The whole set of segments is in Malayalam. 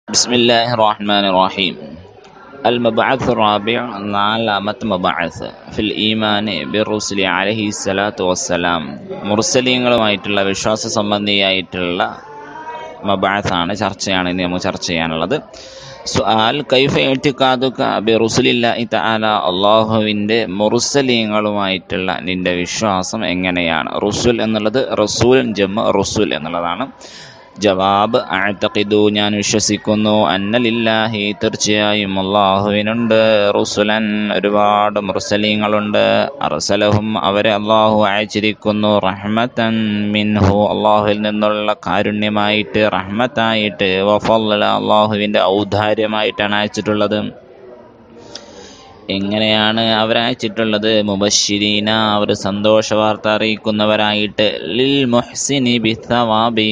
بسم الله الرحمن الرحيم. المبعث الرابع നാലാമത്തെ മബഅത്ത് ഫിൽ ഈമാനി ബിറുസുലി അലൈഹി സ്വലാത്തു വസ്സലാം. മുർസലീങ്ങളുമായിട്ടുള്ള വിശ്വാസ സംബന്ധിയായിട്ടുള്ള മബഅത്താണ്, ചർച്ചയാണ് ഇനി നമുക്ക് ചർച്ച ചെയ്യാനുള്ളത്. സുആൽ കൈഫ ഇഅ്തിഖാദുക ബിറുസുലില്ലാഹി തആല, അല്ലാഹുവിൻ്റെ മുർസലീങ്ങളുമായിട്ടുള്ള നിന്റെ വിശ്വാസം എങ്ങനെയാണ്? റുസുൽ എന്നുള്ളത് റസൂൽ ജമ റുസുൽ എന്നുള്ളതാണ്. ജവാബ് അഅ്തഖിദു, ഞാൻ വിശ്വസിക്കുന്നു, അന്ന ലില്ലാഹി, തീർച്ചയായും അല്ലാഹുവിനുണ്ട്, റുസുലൻ, ഒരുപാട് മുർസലീങ്ങളുണ്ട്, അർസലഹും, അവരെ അല്ലാഹു അയച്ചിരിക്കുന്നു, റഹ്മതൻ മിൻഹു, അല്ലാഹുവിൽ നിന്നുള്ള കാരുണ്യമായിട്ട്, റഹ്മത്തായിട്ട്, വഫളല, അല്ലാഹുവിൻ്റെ ഔദാര്യമായിട്ടാണ് അയച്ചിട്ടുള്ളത്. എങ്ങനെയാണ് അവരയച്ചിട്ടുള്ളത്? മുബശ്ശിരീന, അവർ സന്തോഷ വാർത്ത അറിയിക്കുന്നവരായിട്ട്, ലിൽ മുഹ്സിനി ബിത്തവാബി,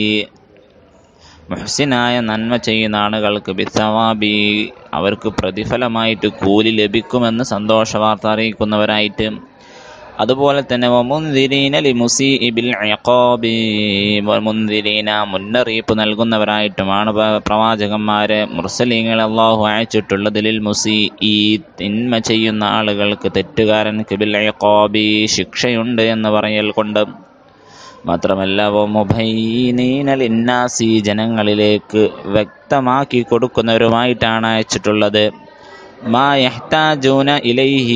മുഹ്സിനായ നന്മ ചെയ്യുന്ന ആളുകൾക്ക്, ബിത്തവാബി, അവർക്ക് പ്രതിഫലമായിട്ട് കൂലി ലഭിക്കുമെന്ന് സന്തോഷ വാർത്ത അറിയിക്കുന്നവരായിട്ട്. അതുപോലെ തന്നെ വമുൻദിരീന ലിമുസീഇ ബിൽ ഇഖാബി, വമുൻദിരീന, മുന്നറിയിപ്പ് നൽകുന്നവരായിട്ടുമാണ് പ്രവാചകന്മാരെ മുർസലീങ്ങൾ അല്ലാഹു അയച്ചിട്ടുള്ളത്. ലിൽ മുസീഇ, തിന്മ ചെയ്യുന്ന ആളുകൾക്ക്, തെറ്റുകാരൻക്ക്, ബിൽ ഇഖാബി, ശിക്ഷയുണ്ട് എന്ന് പറയൽ കൊണ്ട്. മാത്രമല്ല വമുബയ്യിനീന ലിന്നാസി, ജനങ്ങളിലേക്ക് വ്യക്തമാക്കി കൊടുക്കുന്നവരുമായിട്ടാണ് അയച്ചിട്ടുള്ളത്. മാ യഹ്താജൂന ഇലൈഹി,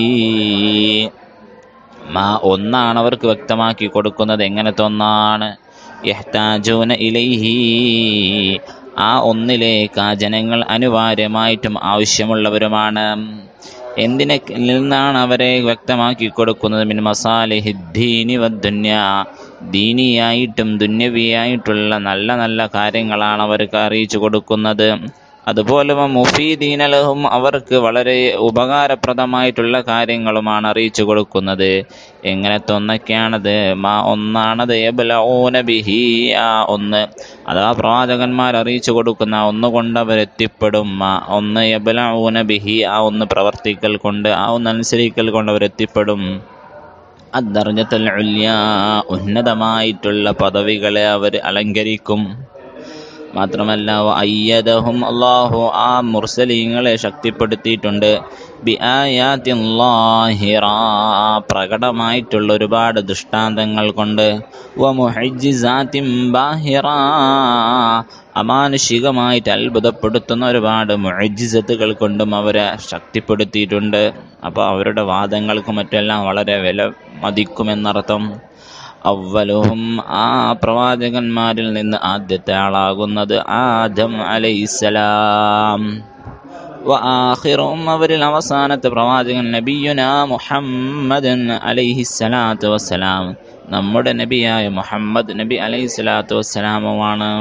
ഒന്നാണ് അവർക്ക് വ്യക്തമാക്കി കൊടുക്കുന്നത്. എങ്ങനത്തെ ഒന്നാണ്? യഹ്താജൂന ഇലൈഹി, ആ ഒന്നിലേക്ക് ആ ജനങ്ങൾ അനിവാര്യമായിട്ടും ആവശ്യമുള്ളവരുമാണ്. എന്തിനെ നിന്നാണ് അവരെ വ്യക്തമാക്കി കൊടുക്കുന്നത്? മിൻ മസാലിഹിദ്ദീനി വദ്ദുന്യ, ദീനിയായിട്ടും ദുന്യവിയായിട്ടുള്ള നല്ല നല്ല കാര്യങ്ങളാണ് അവർക്ക് അറിയിച്ചു കൊടുക്കുന്നത്. അതുപോലെ മുഫീദീന ലഹും, അവർക്ക് വളരെ ഉപകാരപ്രദമായിട്ടുള്ള കാര്യങ്ങളുമാണ് അറിയിച്ചു കൊടുക്കുന്നത്. എങ്ങനത്തെ ഒന്നൊക്കെയാണത്? ഒന്നാണത് യബ്ലഊന ബിഹി, ആ ഒന്ന്, അഥവാ പ്രവാചകന്മാർ അറിയിച്ചു കൊടുക്കുന്ന ഒന്നുകൊണ്ട് അവരെത്തിപ്പെടും. ഒന്ന് യബ്ലഊന ബിഹി, ആ ഒന്ന് പ്രവർത്തിക്കൽ കൊണ്ട്, ആ ഒന്ന് അനുസരിക്കൽ കൊണ്ട് അവരെത്തിപ്പെടും. അദ്ദർജത്തുൽ ഉല്യാ, ഉന്നതമായിട്ടുള്ള പദവികളെ അവർ അലങ്കരിക്കും. മാത്രമല്ല അയ്യദഹും, അല്ലാഹു ആ മുർസലീങ്ങളെ ശക്തിപ്പെടുത്തിയിട്ടുണ്ട്. ബിആയാത്തിൻ ളാഹിറ, പ്രകടമായിട്ടുള്ള ഒരുപാട് ദൃഷ്ടാന്തങ്ങൾ കൊണ്ട്. വമുഅ്ജിസാത്തിൻ ബാഹിറ, അമാനുഷികമായിട്ട് അത്ഭുതപ്പെടുത്തുന്ന ഒരുപാട് മുഅ്ജിസത്തുകൾ കൊണ്ടും അവരെ ശക്തിപ്പെടുത്തിയിട്ടുണ്ട്. അപ്പോൾ അവരുടെ വാദങ്ങൾക്ക് മറ്റെല്ലാം വളരെ വില മതിക്കുമെന്നർത്ഥം. അവ്വലുഹും, ആ പ്രവാചകന്മാരിൽ നിന്ന് ആദ്യത്തെ ആളാകുന്നത് ആദം അലൈഹിസ്സലാം. വആഖിറുഹും, അവരിൽ അവസാനത്തെ പ്രവാചകൻ നബിയുനാ മുഹമ്മദൻ അലൈഹിസ്സലാത്തു വസ്സലാം, നമ്മുടെ നബിയായ മുഹമ്മദ് നബി അലൈഹിസ്സലാത്തു വസ്സലാമുമാണ്.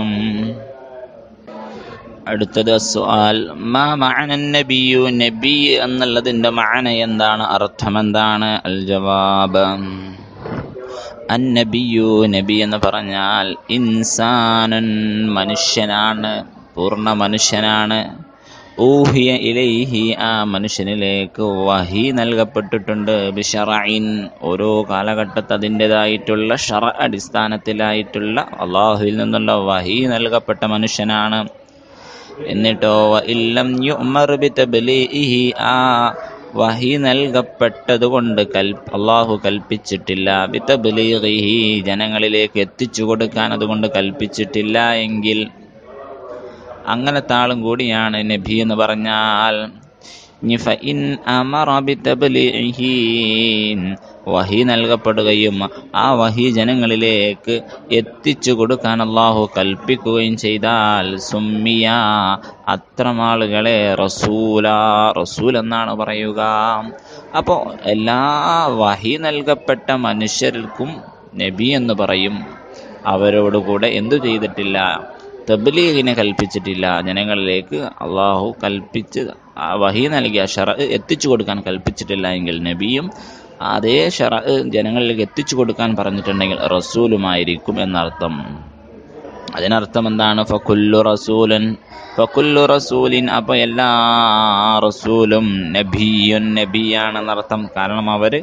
അടുത്തത് സുആൽ, മാ മഅന നബിയു, നബി എന്നുള്ളതിൻ്റെ മഅന എന്താണ്, അർത്ഥം എന്താണ്? അൽ ജവാബ്, അന്നബിയു, നബി എന്ന് പറഞ്ഞാൽ ഇൻസാനൻ, മനുഷ്യനാണ്, പൂർണ്ണ മനുഷ്യനാണ്. ഊഹിയ ഇലൈഹി, ആ മനുഷ്യനിലേക്ക് വഹി നൽകപ്പെട്ടിട്ടുണ്ട്. ബിശറഇൻ, ഓരോ കാലഘട്ടത്തിൽ അതിൻ്റെതായിട്ടുള്ള ശറ അടിസ്ഥാനത്തിലായിട്ടുള്ള അല്ലാഹുവിൽ നിന്നുള്ള വഹി നൽകപ്പെട്ട മനുഷ്യനാണ്. എന്നിട്ടോ വഇല്ലം യുഅ്മർ ബിതബ്ലീഇഹി, ആ വഹി നൽകപ്പെട്ടതുകൊണ്ട് അല്ലാഹു കൽപ്പിച്ചിട്ടില്ല. ബിതബ്ലീഗിഹി, ജനങ്ങളിലേക്ക് എത്തിച്ചു കൊടുക്കാൻ അതുകൊണ്ട് കൽപ്പിച്ചിട്ടില്ല എങ്കിൽ അങ്ങനത്തെ ആളും കൂടിയാണ് നബി എന്ന് പറഞ്ഞാൽ. ഫഇൻ അമറ ബിതബ്ലീഗിഹി, വഹി നൽകപ്പെടുകയും ആ വഹി ജനങ്ങളിലേക്ക് എത്തിച്ചു കൊടുക്കാൻ അല്ലാഹു കൽപ്പിക്കുകയും ചെയ്താൽ സുമ്മിയ, അത്തരം ആളുകളെ റസൂൽ എന്നാണ് പറയുക. അപ്പോൾ എല്ലാ വഹി നൽകപ്പെട്ട മനുഷ്യർക്കും നബി എന്ന് പറയും. അവരോടുകൂടെ എന്തു ചെയ്തിട്ടില്ല? തബ്ലീഗിനെ കൽപ്പിച്ചിട്ടില്ല. ജനങ്ങളിലേക്ക് അല്ലാഹു കൽപ്പിച്ച് വഹി നൽകിയ ശറഅ എത്തിച്ചു കൊടുക്കാൻ കൽപ്പിച്ചിട്ടില്ല എങ്കിൽ നബിയും അതേ ശറഅ ജനങ്ങളിലേക്ക് എത്തിച്ചു കൊടുക്കാൻ പറഞ്ഞിട്ടുണ്ടെങ്കിൽ റസൂലുമായിരിക്കും എന്നർത്ഥം. അതിനർത്ഥം എന്താണ്? ഫകുല്ലു റസൂലിൻ, അപ്പോൾ എല്ലാ റസൂലും നബിയാണെന്നർത്ഥം. കാരണം അവർ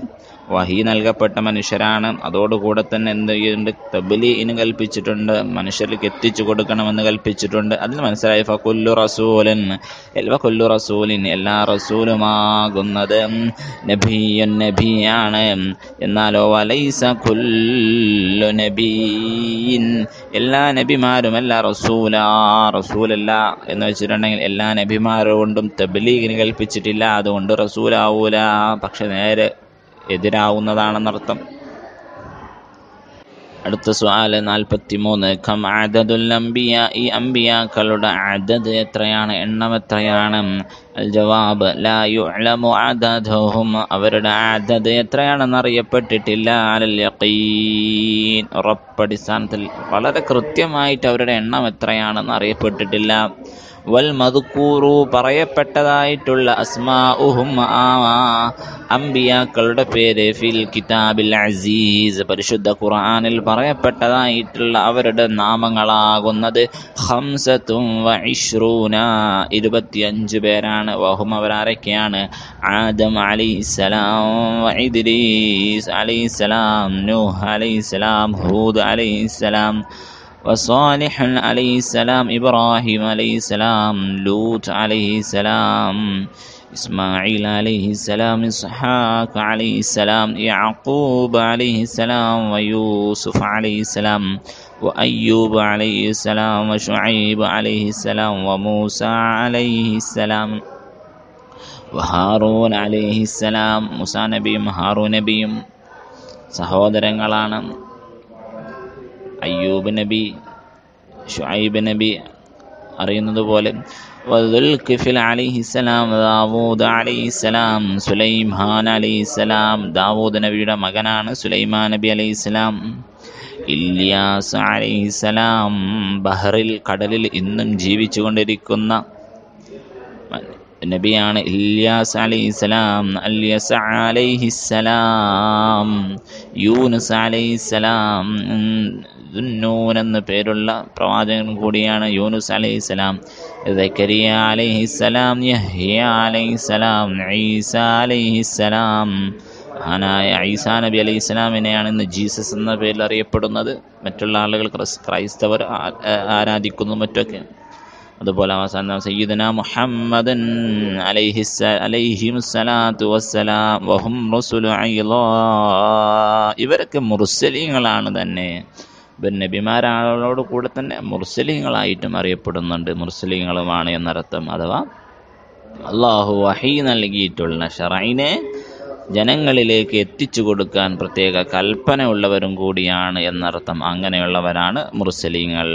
വഹി നൽകപ്പെട്ട മനുഷ്യരാണ്. അതോടുകൂടെ തന്നെ എന്ത് ചെയ്യുന്നുണ്ട്? തബ്ലീഗിന് കൽപ്പിച്ചിട്ടുണ്ട്, മനുഷ്യർക്ക് എത്തിച്ചു കൊടുക്കണമെന്ന് കൽപ്പിച്ചിട്ടുണ്ട്. അതിൽ മനസ്സിലായി ഫകുല്ലു റസൂലിൻ എല്ലാ റസൂലുമാകുന്നത് നബിയ്യുൻ നബിയാണ്. എന്നാലോ വലൈസ കുല്ലു നബിയ്യിൻ എല്ലാ നബിമാരും എല്ലാ റസൂലല്ല എന്ന് വെച്ചിട്ടുണ്ടെങ്കിൽ എല്ലാ നബിമാരും കൊണ്ടും തബ്ലീഗിന് കൽപ്പിച്ചിട്ടില്ല. അതുകൊണ്ട് റസൂലാവൂല, പക്ഷെ നേരെ എതിരാവുന്നതാണെന്നർത്ഥം. അടുത്ത സുആല് 43. കം അദദുൽ അംബിയാ, ഈ അംബിയാക്കളുടെ അദദ് എത്രയാണ്, എണ്ണം എത്രയാണ്? അൽ ജവാബ് ലാ യുഅലമു അദദുഹും, അവരുടെ അദദ് എത്രയാണെന്ന് അറിയപ്പെട്ടിട്ടില്ല. അലൽ യഖീൻ, ഉറപ്പടിസ്ഥാനത്തിൽ വളരെ കൃത്യമായിട്ട് അവരുടെ എണ്ണം എത്രയാണെന്ന് അറിയപ്പെട്ടിട്ടില്ല. വൽ മദ്കൂറു, പറയപ്പെട്ടതായിട്ടുള്ള അസ്മാഉഹും, അംബിയാക്കളുടെ പേര് ഫിൽ കിതാബിൽ അസീസ്, പരിശുദ്ധ ഖുർആനിൽ പറയപ്പെട്ടതായിട്ടുള്ള അവരുടെ നാമങ്ങളാകുന്നത് 25 പേരാണ്. വഹും, അവരാരൊക്കെയാണ്? ആദം അലൈഹിസ്സലാം, ഇദ്രീസ് അലൈഹിസ്സലാം, നൂഹ് അലൈഹിസ്സലാം, ഹൂദ് അലൈഹിസ്സലാം, وصالح عليه السلام، إبراهيم عليه السلام، لوط عليه السلام، إسماعيل عليه السلام، إسحاق عليه السلام، يعقوب عليه السلام، ويوسف عليه السلام، وأيوب عليه السلام، وشعيب عليه السلام، وموسى عليه السلام، وهارون عليه السلام. മൂസാ നബിയും ഹാറൂൻ നബിയും സഹോദരങ്ങളാണ്. അയ്യൂബ് നബി, ഷുഐബ് നബി അറിയുന്നത് പോലെ. വദുൽകിഫിൽ അലൈഹിസ്സലാം, ദാവൂദ് അലൈഹിസ്സലാം, സുലൈമാൻ അലൈഹിസ്സലാം, ദാവൂദ് നബിയുടെ മകനാണ് സുലൈമാൻ നബി അലൈഹിസ്സലാം. ഇല്യാസ് അലൈഹിസ്സലാം, ബഹറിൽ, കടലിൽ ഇന്നും ജീവിച്ചു കൊണ്ടിരിക്കുന്ന നബിയാണ് ഇല്യാസ് അലൈഹിസ്സലാം. അല്യസ അലൈഹിസ്സലാം, യൂനുസ് അലൈഹിസ്സലാം, ദുന്നൂൻ എന്ന പേരുള്ള പ്രവാചകൻ കൂടിയാണ് യൂനുസ് അലൈഹിസ്സലാം. സക്കരിയ അലൈഹിസ്സലാം, യഹ്യ അലൈഹിസ്സലാം, ഈസ അലൈഹിസ്സലാം. മഹാനായ ഈസാ നബി അലൈഹിസ്സലാമിനെയാണ് ഇന്ന് ജീസസ് എന്ന പേരിൽ അറിയപ്പെടുന്നത്. മറ്റുള്ള ആളുകൾ ക്രൈസ്തവർ ആരാധിക്കുന്നു മറ്റൊക്കെ. അതുപോലെ അവസാനം സയ്യിദനാ മുഹമ്മദൻ അലൈഹിസ്സലാത്തു വസ്സലാം വഹും റസൂലു അയ്ളാ, ഇവരൊക്കെ മുർസലീങ്ങളാണ് തന്നെ. ഇവർ നബിമാരോട് കൂടെ തന്നെ മുർസലീങ്ങളായിട്ടും അറിയപ്പെടുന്നുണ്ട്. മുർസലീങ്ങളുമാണ് എന്നർത്ഥം. അഥവാ അള്ളാഹു വഹീ നൽകിയിട്ടുള്ള ശറഈനെ ജനങ്ങളിലേക്ക് എത്തിച്ചു കൊടുക്കാൻ പ്രത്യേക കൽപ്പന ഉള്ളവരും കൂടിയാണ് എന്നർത്ഥം. അങ്ങനെയുള്ളവരാണ് മുർസലീങ്ങൾ.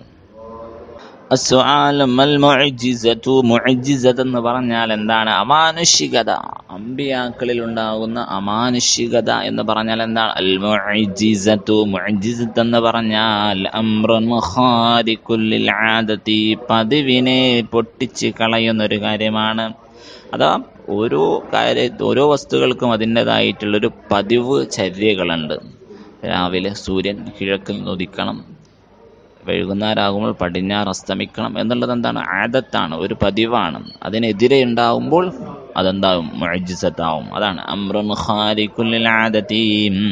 അസ്സുആൽ മൽ മുഅ്ജിസതു, മുഅ്ജിസത്ത് എന്ന് പറഞ്ഞാൽ എന്താണ്? അമാനുഷികത. അംബിയാക്കളിൽ ഉണ്ടാകുന്ന അമാനുഷികത എന്ന് പറഞ്ഞാൽ എന്താണ്? അൽ മുഅ്ജിസതു, മുഅ്ജിസത്ത് എന്ന് പറഞ്ഞാൽ അംറുൻ ഖാരിഖുൽ ലിൽ ആദതി, പതിവിനെ പൊട്ടിച്ച് കളയുന്നൊരു കാര്യമാണ്. അതാ ഓരോ വസ്തുക്കൾക്കും അതിൻ്റെതായിട്ടുള്ളൊരു പതിവ് ചര്യകളുണ്ട്. രാവിലെ സൂര്യൻ കിഴക്കിൽ ഉദിക്കണം, വൈകുന്നേരമാകുമ്പോൾ പടിഞ്ഞാറ് അസ്തമിക്കണം എന്നുള്ളത് എന്താണ്? ആദത്താണ്, ഒരു പതിവാണ്. അതിനെതിരെ ഉണ്ടാവുമ്പോൾ അതെന്താവും? മുഅ്ജിസത്താവും. അതാണ് അംറുൻ ഖാരിഖുൽ ലിൽ ആദതി,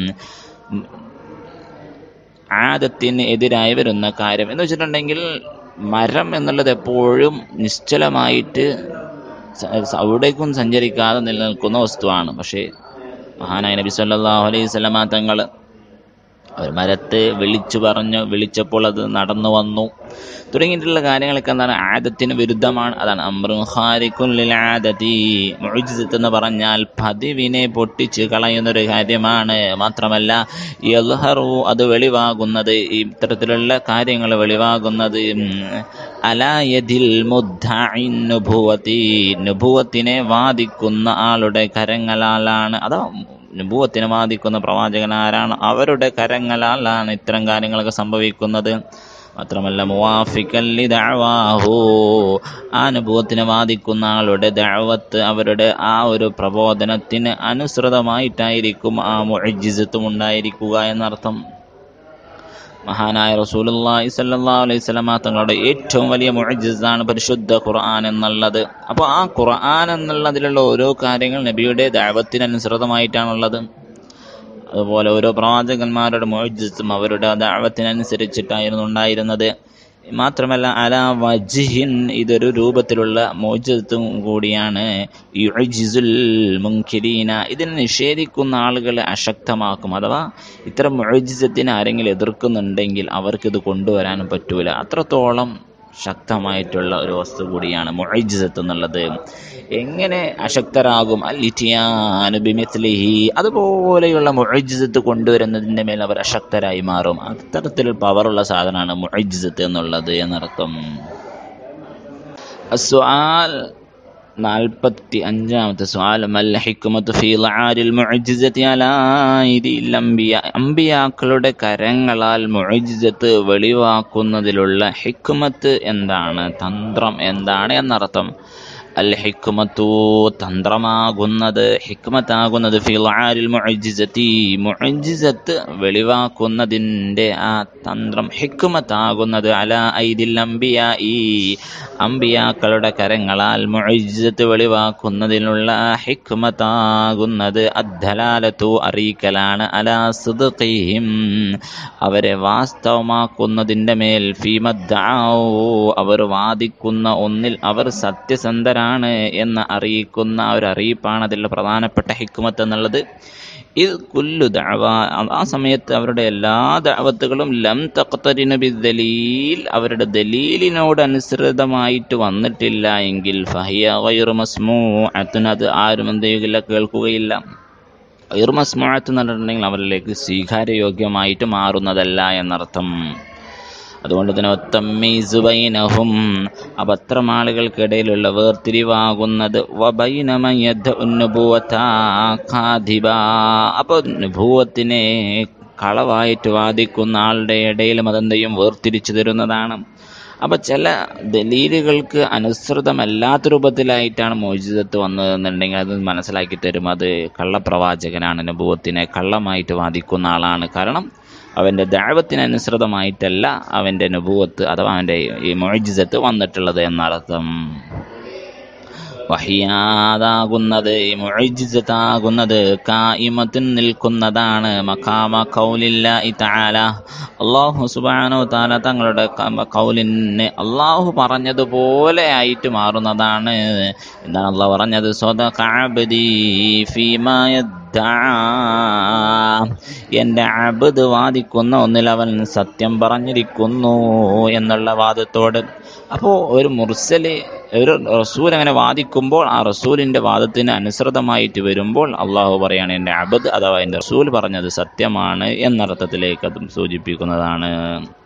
ആദത്തിന് എതിരായി വരുന്ന കാര്യം എന്ന് വെച്ചിട്ടുണ്ടെങ്കിൽ മരം എന്നുള്ളത് എപ്പോഴും നിശ്ചലമായിട്ട് അവിടേക്കും സഞ്ചരിക്കാതെ നിലനിൽക്കുന്ന വസ്തുവാണ്. പക്ഷേ മഹാനായ നബി സല്ലല്ലാഹു അലൈഹി വസല്ലമ തങ്ങൾ ഒരു മരത്തെ വിളിച്ചപ്പോൾ അത് നടന്നു വന്നു തുടങ്ങിയിട്ടുള്ള കാര്യങ്ങളൊക്കെ എന്താണ്? ആദത്തിന് വിരുദ്ധമാണ്. അതാണ് അംറുൻ ഖാരിഖുൻ ലിൽ ആദതി. മുഅ്ജിസത്ത് എന്ന് പറഞ്ഞാൽ പതിവിനെ പൊട്ടിച്ച് കളയുന്നൊരു കാര്യമാണ്. മാത്രമല്ല യദ്ഹറു, അത് വെളിവാകുന്നത്, ഇത്തരത്തിലുള്ള കാര്യങ്ങൾ വെളിവാകുന്നത് അലാ യദിൽ മുദ്ദഇൻ നുബുവതി, നുബുവത്തിനെ വാദിക്കുന്ന ആളുടെ കരങ്ങളാലാണ്. അതാ നുബുവത്തിനെ വാദിക്കുന്ന പ്രവാചകൻ ആരാണ്? അവരുടെ കരങ്ങളാലാണ് ഇത്തരം കാര്യങ്ങളൊക്കെ സംഭവിക്കുന്നത്. മാത്രമല്ല മുവാഫിഖൻ ലിദഅവാഹു, ആ നുബുവത്തിനെ വാദിക്കുന്ന ആളുടെ ദഅവത്ത്, അവരുടെ ആ ഒരു പ്രബോധനത്തിന് അനുസൃതമായിട്ടായിരിക്കും ആ മുഅ്ജിസത്തും ഉണ്ടായിരിക്കുക എന്നർത്ഥം. മഹാനായ റസൂലുള്ളാഹി സ്വല്ലല്ലാഹു അലൈഹി വസല്ലമ തങ്ങളുടെ ഏറ്റവും വലിയ മുഅ്ജിസാണ് പരിശുദ്ധ ഖുർആൻ എന്നുള്ളത്. അപ്പോൾ ആ ഖുർആൻ എന്നുള്ളതിലുള്ള ഓരോ കാര്യങ്ങൾ നബിയുടെ ദഅവത്തിന് അനുസൃതമായിട്ടാണുള്ളത്. അതുപോലെ ഓരോ പ്രവാചകന്മാരുടെ മുഅ്ജിസത്തും അവരുടെ ദഅവത്തിനനുസരിച്ചിട്ടായിരുന്നു ഉണ്ടായിരുന്നത്. മാത്രമല്ല അലാ വജ്ഹിൻ, ഇതൊരു രൂപത്തിലുള്ള മുഅ്ജിസത്തും കൂടിയാണ്. യുഅ്ജിസുൽ മുൻകിരീന, ഇതിനെ നിഷേധിക്കുന്ന ആളുകളെ അശക്തമാക്കും. അഥവാ ഇത്തരം മുഅ്ജിസത്തിനെ ആരെങ്കിലും എതിർക്കുന്നുണ്ടെങ്കിൽ അവർക്കിത് കൊണ്ടുവരാനും പറ്റൂല. അത്രത്തോളം ശക്തമായിട്ടുള്ള ഒരു വസ്തു കൂടിയാണ് മുഅ്ജിസത്ത് എന്നുള്ളത്. എങ്ങനെ അശക്തരാകും? അൽഇത്യാനു ബിമിസ്ലിഹി, അതുപോലെയുള്ള മുഅ്ജിസത്ത് കൊണ്ടുവരുന്നതിൻ്റെ മേൽ അവർ അശക്തരായി മാറും. അത്തരത്തിൽ പവറുള്ള സാധനമാണ് മുഅ്ജിസത്ത് എന്നുള്ളത് എന്നർത്ഥം. അസ്സുആൽ 45-ാമത്തെ സുആൽ, മൽ ഹിക്മത്തു ഫീ ലആരിൽ മുഅ്ജിസത്തി അലാ അയ്ദിൽ അംബിയാ, അംബിയാക്കളുടെ കരങ്ങളാൽ മുഅ്ജിസത്ത് വെളിവാക്കുന്നതിലുള്ള ഹിക്മത്ത് എന്താണ്, തന്ത്രം എന്താണ് എന്നർത്ഥം. അൽ ഹിക്മത്തു, തന്ത്രമാകുന്നത്, ഹിക്മത്താകുന്നത്, ഫീ ലആരിൽ മുഅ്ജിസത്തി, മുഅ്ജിസത്ത് വെളിവാക്കുന്നതിൻ്റെ ആ തന്ത്രം, ഹിക്മത്താകുന്നത്, അലാ ഐദിൽ അംബിയാഇ, അംബിയാക്കളുടെ കരങ്ങളാൽ മുഅ്ജിസത്ത് വെളിവാക്കുന്നതിനുള്ള ഹിക്മത്താകുന്നത്, അദ്ദലാലത്തു, അറിയിക്കലാണ്, അലാ സിദ്ഖിഹിം, അവരെ വാസ്തവമാക്കുന്നതിൻ്റെ മേൽ, ഫീമദ്ദഅൗ, അവർ വാദിക്കുന്ന ഒന്നിൽ അവർ സത്യസന്ധരാണ് എന്ന് അറിയിക്കുന്ന ഒരു അറിയിപ്പാണ് അതിൽ പ്രധാനപ്പെട്ട ഹിക്മത്ത് എന്നുള്ളത്. ഇത് കുല്ലു ദഅവ, ആ സമയത്ത് അവരുടെ എല്ലാ ദഅവത്തുകളും ലം തഖ്തരിന ബിദ്ദലീൽ, അവരുടെ ദലീലിനോട് അനുസൃതമായിട്ട് വന്നിട്ടില്ല എങ്കിൽ, ഫഹിയ ഗൈറു മസ്മൂഅത്തുൻ, അത് ആരും എന്ത് ചെയ്യില്ല, കേൾക്കുകയില്ല. ഗൈറു മസ്മൂഅത്ത് എന്ന് പറഞ്ഞിട്ടുണ്ടെങ്കിൽ അവരിലേക്ക് സ്വീകാര്യയോഗ്യമായിട്ട് മാറുന്നതല്ല എന്നർത്ഥം. അതുകൊണ്ട് തന്നെ ഒത്തമ്മീസു ബൈനഹും, അപ്പം അത്തരം ആളുകൾക്കിടയിലുള്ള വേർതിരിവാകുന്നത്, വബൈന മൻ യദ്ദഉ നുബുവത കാദിബ, അപ്പോൾ നുബുവത്തിനെ കളവായിട്ട് വാദിക്കുന്ന ആളുടെ ഇടയിലും അതെന്തെയും വേർതിരിച്ചു തരുന്നതാണ്. അപ്പം ചില ദലീലുകൾക്ക് അനുസൃതമല്ലാത്ത രൂപത്തിലായിട്ടാണ് മുഅ്ജിസത്ത് വന്നതെന്നുണ്ടെങ്കിൽ അത് മനസ്സിലാക്കി തരും. അത് കള്ളപ്രവാചകനാണ്, നുബുവത്തിനെ കള്ളമായിട്ട് വാദിക്കുന്ന ആളാണ്. കാരണം അവൻ്റെ ദഅവത്തിനനുസൃതമായിട്ടല്ല അവൻ്റെ നുബുവത്ത് അഥവാ അവൻ്റെ ഈ മുഅ്ജിസത്ത് വന്നിട്ടുള്ളത് എന്നർത്ഥം. വഹിയാതാകുന്നത്, ഈ മുഅ്ജിസത്താകുന്നത്, കായിമത്തിൻ നിൽക്കുന്നതാണ്, മഖാമ ഖൗലില്ലാഹി തആല, അല്ലാഹു സുബ്ഹാനഹു തആല തങ്ങളുടെ ഖൗലിനെ അല്ലാഹു പറഞ്ഞതുപോലെ ആയിട്ട് മാറുന്നതാണ്. എന്താണ് അല്ലാഹു പറഞ്ഞത്? സ്വദഖ അബ്ദി ഫീമാ യദ്ദഅ, എൻ്റെ അബ്ദ് വാദിക്കുന്ന ഒന്നിൽ അവൻ സത്യം പറഞ്ഞിരിക്കുന്നു എന്നുള്ള വാദത്തോട്. അപ്പോൾ ഒരു മുർസല്, ഒരു റസൂൽ അങ്ങനെ വാദിക്കുമ്പോൾ ആ റസൂലിൻ്റെ വാദത്തിന് അനുസൃതമായിട്ട് വരുമ്പോൾ അള്ളാഹു പറയാണ് എൻ്റെ അബ്ദ് അഥവാ എൻ്റെ റസൂൽ പറഞ്ഞത് സത്യമാണ് എന്നർത്ഥത്തിലേക്ക് അതും സൂചിപ്പിക്കുന്നതാണ്.